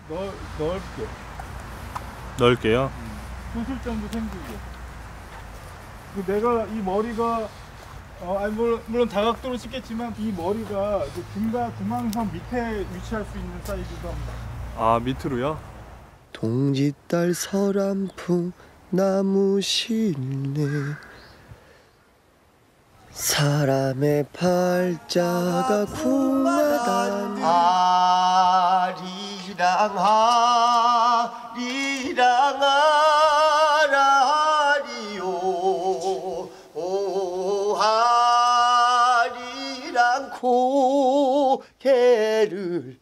넓게. 넓게요? 수술점도 생기고. 내가 이 머리가 아니 물론 다각도로 찍겠지만 이 머리가 중앙선 밑에 위치할 수 있는 사이즈도 합니다. 아, 밑으로요? 동짓달 서람풍 나무 실내 사람의 팔자가 궁하다니 아리랑 아리랑 아라리요 오 아리랑 고개를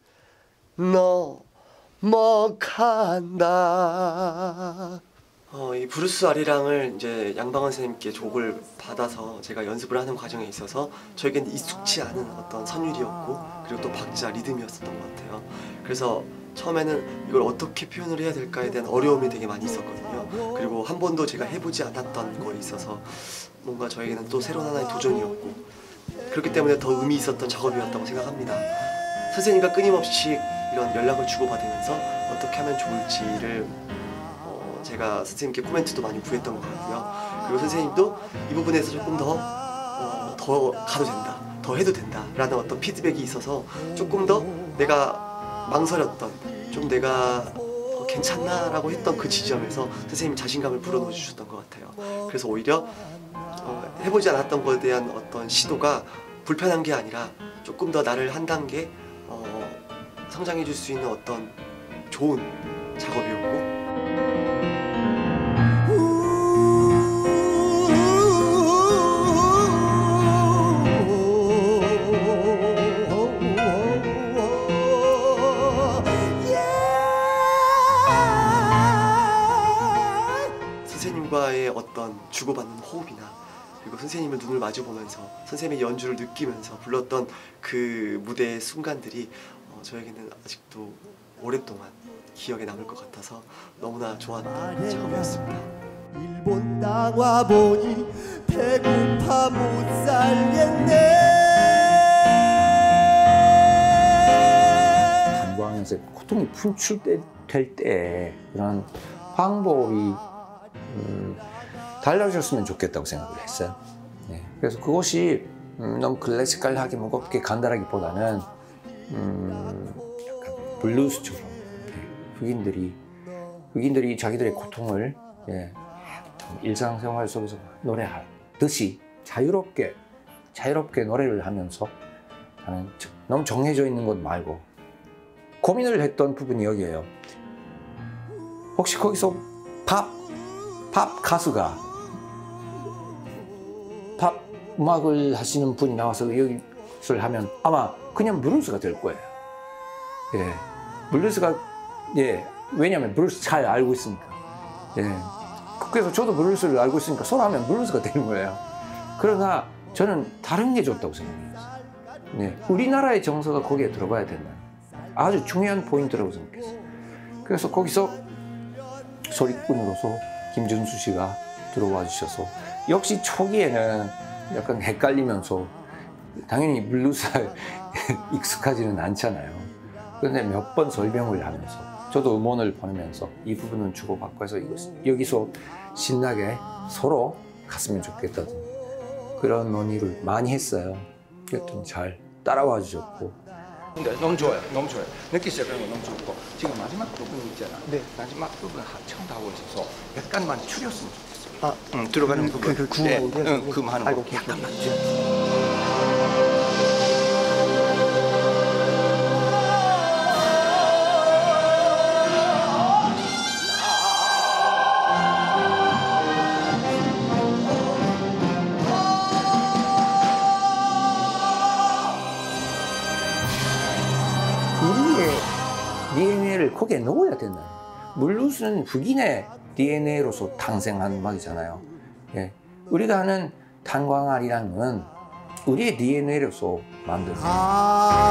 넘어간다. 이 브루스 아리랑을 이제 양방원 선생님께 족을 받아서 제가 연습을 하는 과정에 있어서 저에겐 익숙치 않은 어떤 선율이었고 그리고 또 박자, 리듬이었었던 것 같아요. 그래서 처음에는 이걸 어떻게 표현을 해야 될까에 대한 어려움이 되게 많이 있었거든요. 그리고 한 번도 제가 해보지 않았던 거에 있어서 뭔가 저에게는 또 새로운 하나의 도전이었고 그렇기 때문에 더 의미 있었던 작업이었다고 생각합니다. 선생님과 끊임없이 이런 연락을 주고받으면서 어떻게 하면 좋을지를 제가 선생님께 코멘트도 많이 구했던 것 같고요. 그리고 선생님도 이 부분에서 조금 더 가도 된다, 더 해도 된다 라는 어떤 피드백이 있어서 조금 더 내가 망설였던, 좀 내가 괜찮나 라고 했던 그 지점에서 선생님이 자신감을 불어넣어 주셨던 것 같아요. 그래서 오히려 해보지 않았던 것에 대한 어떤 시도가 불편한 게 아니라 조금 더 나를 한 단계 성장해 줄 수 있는 어떤 좋은 작업이었고 선생님과의 어떤 주고받는 호흡이나 그리고 선생님을 눈을 마주보면서 선생님의 연주를 느끼면서 불렀던 그 무대의 순간들이 저에게는 아직도 오랫동안 기억에 남을 것 같아서 너무나 좋았던 작업이었습니다. 일본 땅 와보니 배고파 못 살겠네. 탄광에서 고통이 분출될 때 그런 방법이 달라졌으면 좋겠다고 생각을 했어요. 네. 그래서 그것이 너무 클래시컬하게 무겁게 간다라기보다는 약간 블루스처럼 흑인들이 자기들의 고통을 일상생활 속에서 노래하듯이 자유롭게 노래를 하면서 나는 너무 정해져 있는 것 말고 고민을 했던 부분이 여기에요. 혹시 거기서 팝 가수가 팝 음악을 하시는 분이 나와서 여기를 하면 아마 그냥 블루스가 될 거예요. 블루스가 왜냐하면 블루스 잘 알고 있으니까. 그래서 저도 블루스를 알고 있으니까 서로 하면 블루스가 되는 거예요. 그러나 저는 다른 게 좋다고 생각했어요. 우리나라의 정서가 거기에 들어가야 된다. 아주 중요한 포인트라고 생각했어요. 그래서 거기서 소리꾼으로서 김준수 씨가 들어와 주셔서 역시 초기에는 약간 헷갈리면서 당연히 블루스에 익숙하지는 않잖아요. 그런데 몇 번 설명을 하면서 저도 음원을 보내면서 이 부분은 주고받고 해서 여기서 신나게 서로 갔으면 좋겠다는 그런 논의를 많이 했어요. 그랬더니 잘 따라와 주셨고 너무 좋아요. 늦기 시작하는 거 너무 좋고 지금 마지막 부분 있잖아. 마지막 부분 합창도 하고 있어서 약간만 줄였으면 좋겠어요. 들어가는 부분. 그 구호를? 하는 거 약간만 줄여. 우리의 DNA를 거기에 넣어야 된다. 블루스는 흑인의 DNA로서 탄생한 음악이잖아요. 우리가 하는 탄광아리랑은 우리의 DNA로서 만든